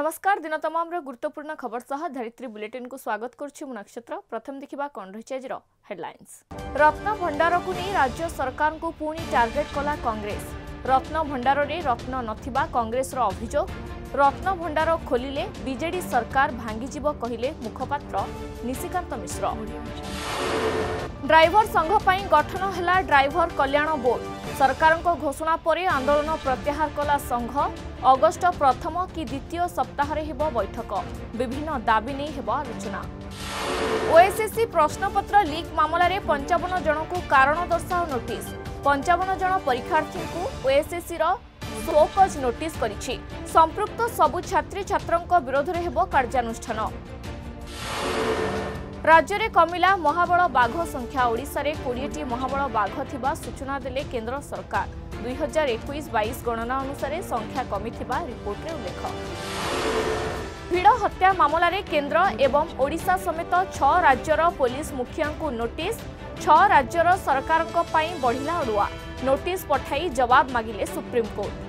नमस्कार दिन तमाम गुरुत्वपूर्ण खबर सह धरित्री बुलेटिन को स्वागत करुछि मु नक्षत्र। प्रथम देखिबा कोन रहिछि आजिर हेडलाइंस। रत्न भंडार को नहीं राज्य सरकार को पुणी टार्गेट कला कांग्रेस। रत्न भंडार रे रत्न नथिबा कांग्रेस रो अभियोग। रत्न भंडार खोलिले बीजेडी सरकार भांगीजीव कहिले मुखपात्र निशिकांत मिश्र। ड्राइवर संघ पई गठन हैला ड्राइवर कल्याण बोर्ड। सरकार को घोषणा पर आंदोलन प्रत्याहार कला संघ। अगस्ट प्रथम कि द्वितीय सप्ताह हेब बैठक। विभिन्न दाबी नहीं हेब आलोचना। ओएसएससी प्रश्नपत्र लीक मामला रे 55 जन को कारण दर्शाओ नोटिस। 55 जन परीक्षार्थी को ओएसएससी रो शोकज नोटिस करिछि। संपृक्त सबु छात्री छात्रंक विरोध रे हेब कार्यानुष्ठान। राज्य में कमिला महाबल बाघ संख्या। ओडिशा रे 20टी महाबल बाघ थिबा सूचना देले केंद्र सरकार। 2021-22 गणना अनुसार संख्या कमी थिबा रिपोर्ट रे उल्लेख। भिड़ हत्या मामला रे केंद्र एवं ओडिशा समेत 6 राज्यर पुलिस मुखिया को नोटिस। 6 राज्यर सरकार बढ़िला अड़ुआ। नोटिस पठाई जवाब मागिले सुप्रीमकोर्ट।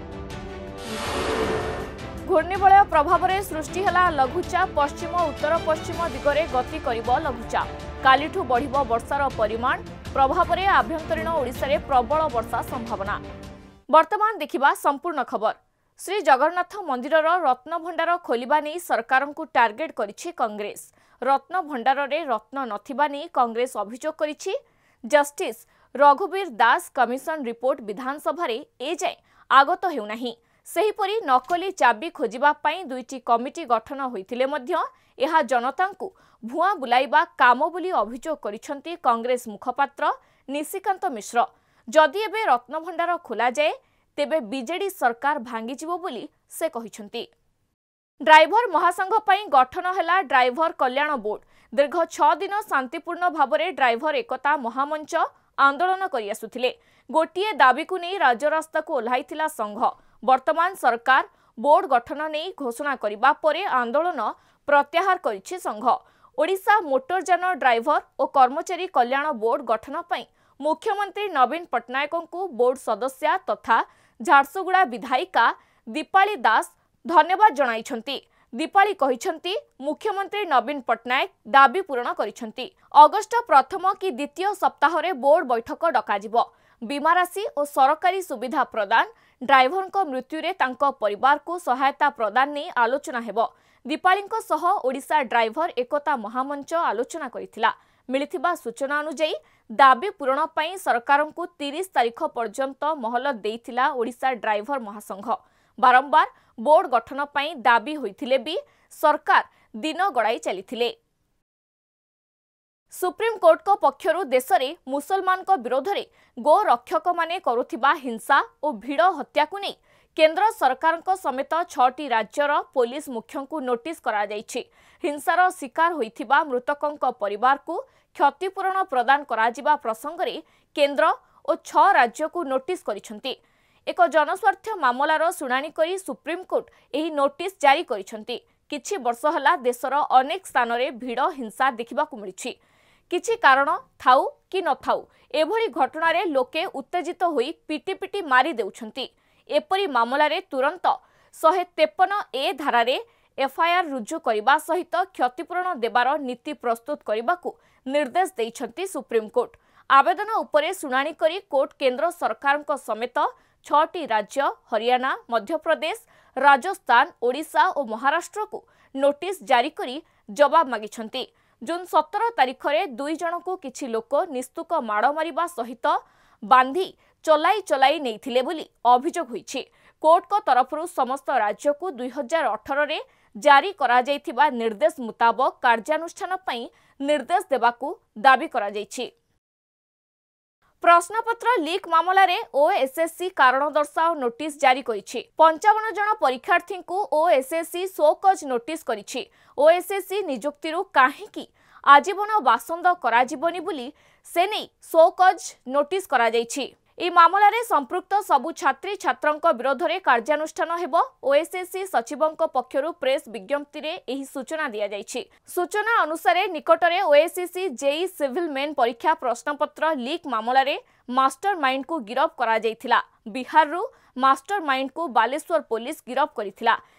घूर्णिबलय प्रभाव में सृष्टि है लघुचाप। पश्चिम उत्तर पश्चिम दिगरे गति करिब लघुचाप। कालिठू बढ़िबो वर्षार परिमाण। प्रभाव में आभ्यंतरीण ओडिशा रे प्रबल वर्षा संभावना। वर्तमान देखिबा संपूर्ण खबर। श्री जगन्नाथ मंदिर रत्न भंडार खोलिबा नहीं सरकार को टार्गेट करिछि कांग्रेस। रत्न भंडार रे रत्न नथिबा नहीं कांग्रेस अभियोग करिछि। जस्टिस रघुवीर दास कमिशन रिपोर्ट विधानसभा रे ए जाय आगत हेउनाही। सेहीपरि नकली चाबी खोजिबा पई 2टी कमिटी गठन होइथिले मध्य एहा जनता को भुआ बुलाइबा काम बोली अभियोग करिसंती कांग्रेस मुखपात्र निशिकांत मिश्र। जदि एबे रत्न भंडार खोला जाए तेबे बीजेडी सरकार भांगीजिवो बोली से कहिसंती। ड्राइवर महासंघ पई गठन हैला ड्राइवर कल्याण बोर्ड। दीर्घ 6 दिन शांतिपूर्ण भावरे ड्राइवर एकता महामंच आंदोलन करि आसुथिले। गोटिए दाबी को नहीं राज्य रास्ता को ओह्लाइथिला संघ। वर्तमान सरकार बोर्ड गठन नहीं घोषणा करिबा परे आंदोलन प्रत्याहार करिछि संघ। ओडिशा मोटरयान ड्राइवर और कर्मचारी कल्याण बोर्ड गठन पई मुख्यमंत्री नवीन पट्टनायक को बोर्ड सदस्य तथा झारसुगुड़ा विधायिका दीपाली दास धन्यवाद जणाइछंती। दीपाली कहिछंती मुख्यमंत्री नवीन पट्टनायक दाबी पूरण करिछंती। अगस्ट प्रथम कि द्वितीय सप्ताह रे बोर्ड बैठक डकाजिबो। बीमा राशि और सरकारी सुविधा प्रदान, ड्राइवर को मृत्यु रे तांको परिवार को सहायता प्रदान नहीं आलोचना हेबो। दीपालींको सह ओडिशा ड्राइवर एकता महामंच आलोचना करिथिला। मिलिथिबा सूचना अनुसार दाबी पूरण पई सरकार को 30 तारीख पर्यंत महलत देइथिला ओडिशा ड्राइवर महासंघ। बारंबार बोर्ड गठन पई दाबी होइथिले भी सरकार दिन गड़ाई चलिथिले। सुप्रीम कोर्ट को पक्षरु देश में मुसलमान को विरोध में गो रक्षक माने करुथिबा हिंसा और भिड़ हत्या को नहीं केंद्र सरकार को समेत 6टी राज्यर पुलिस मुख्यों को नोटिस करा जायछि। हिंसार शिकार होइथिबा मृतकों परिवार को क्षतिपूरण प्रदान कराजिबा प्रसंग रे केंद्र और 6 राज्य को नोटिस करिसंती। एक जनस्वार्थ मामलार शुणाणी करी सुप्रीम कोर्ट एही नोटिस जारी करिसंती। किछि वर्ष हला देशर अनेक स्थान रे भिड़ हिंसा देखिबाकू मिलिछि। किछि कारण थाउ कि न थाउ एभली घटना रे लोके उत्तेजित होई पिटी पिटी मारी देउछंती। एपरी मामला रे तुरंत 153A धारा रे एफआईआर रुजु करिबा सहित क्षतिपूरण देबार नीति प्रस्तुत करिबाकू निर्देश दैछंती सुप्रीम कोर्ट। आवेदन उपरे शुणाणी करी कोर्ट केंद्र सरकार को समेत 6टी राज्य हरियाणा, मध्य प्रदेश, राजस्थान, ओडिशा और महाराष्ट्र को नोटिस जारी करी जवाब मागिछंती। जून 17 तारीख रे 2 जन को किछि लोक निस्तुक माड़ मारिबा सहित बांधी चलाई नैथिले बोली अभियोग होइछि। कोर्ट को तरफरु समस्त राज्य को 2018 रे जारी करा जायथिबा निर्देश मुताबक कार्यानुष्ठान पई निर्देश देबाकू दाबी करा जायछि। प्रश्नपत्र लीक मामला रे ओएसएससी कारण दर्शाओ नोटिस जारी करिछि। 55 जन परीक्षार्थी को ओएसएससी शोकज नोटिस करिछि। ओएसएससी नियुक्तिरु काहेकि आजीवन बासंद कराजिबनी बोली से नहीं शोकज नोटिस करा जायछि। ए मामला रे संपृक्त सबु छात्री छात्रंक विरोध रे कार्यानुष्ठान हेबो। ओएसएससी सचिवंक पक्षरु प्रेस विज्ञप्ति रे एही सूचना दिया जायछि। सूचना अनुसार निकटरे ओएसएससी जेई सिविल मेन परीक्षा प्रश्नपत्र लीक मामला रे मास्टरमाइंड को गिरफ करा जायथिला। बिहार रु मास्टरमाइंड को बालेश्वर पुलिस गिरफ करिथिला।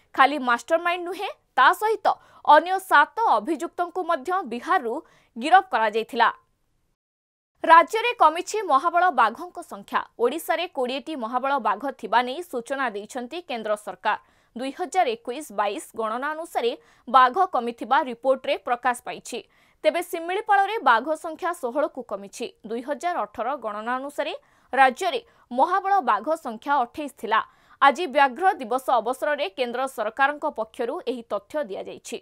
खाली मास्टरमाइंड नुहे ता सहित अन्य 7 अभियुक्तों मध्य बिहारु गिरफ करा जायथिला। राज्य में कमिछि महाबल बाघों संख्या। ओडिशा रे 20टी महाबल बाघ थिबा नै सूचना दैछंती केंद्र सरकार। 2021-22 गणना अनुसार बाघ कमिथिबा रिपोर्ट रे प्रकाश पाइछि। तेबे सिमिलीपाल रे बाघ संख्या 16 को कमिछि। 2018 गणना अनुसार राज्य में महाबल बाघ संख्या 28 थिला। आज व्याघ्र दिवस अवसर में केंद्र सरकार पक्षरु एही तथ्य दिया जाइछि।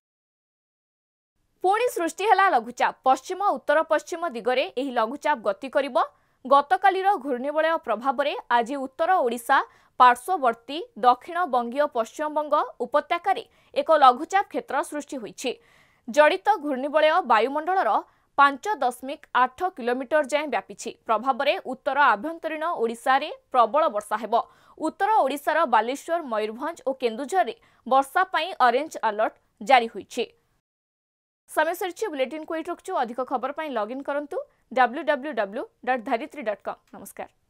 पुणी सृष्टि है लघुचाप। पश्चिम उत्तर पश्चिम दिगरे एही लघुचाप गति करिबो। गतकालीर घूर्णिबलय प्रभाव में आज उत्तर ओडिशा पार्श्ववर्ती दक्षिण बंगीय पश्चिमबंग उपत्यकार एक लघुचाप क्षेत्र सृष्टि होइछि। जड़ित घूर्णिबलय वायुमंडलर 5.8 किलोमीटर जाए व्यापी। प्रभाव में उत्तर आभ्यंतरीण ओडिशा रे प्रबल वर्षा हेबो। उत्तर ओडिशार बालेश्वर, मयूरभंज और केन्दुझर रे वर्षा पई ऑरेंज अलर्ट जारी होइछि। समय सरिछि बुलेटिन को एट रखछु। अधिक खबर पई लॉगिन करंतु www.dharitri.com। नमस्कार।